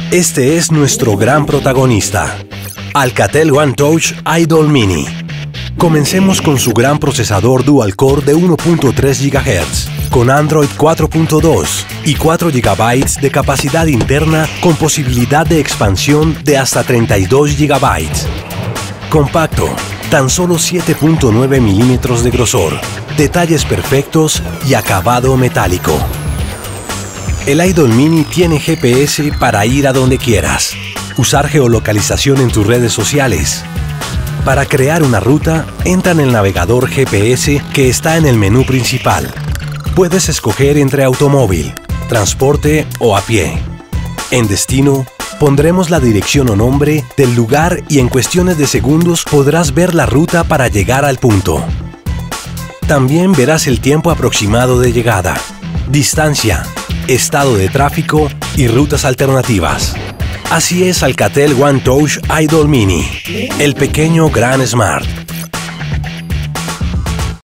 Este es nuestro gran protagonista, Alcatel One Touch Idol Mini. Comencemos con su gran procesador dual-core de 1.3 GHz, con Android 4.2 y 4 GB de capacidad interna con posibilidad de expansión de hasta 32 GB. Compacto, tan solo 7.9 milímetros de grosor, detalles perfectos y acabado metálico. El Idol Mini tiene GPS para ir a donde quieras, usar geolocalización en tus redes sociales. Para crear una ruta, entra en el navegador GPS que está en el menú principal. Puedes escoger entre automóvil, transporte o a pie. En destino, pondremos la dirección o nombre del lugar y en cuestiones de segundos podrás ver la ruta para llegar al punto. También verás el tiempo aproximado de llegada, distancia, estado de tráfico y rutas alternativas. Así es Alcatel One Touch Idol Mini, el pequeño gran Smart.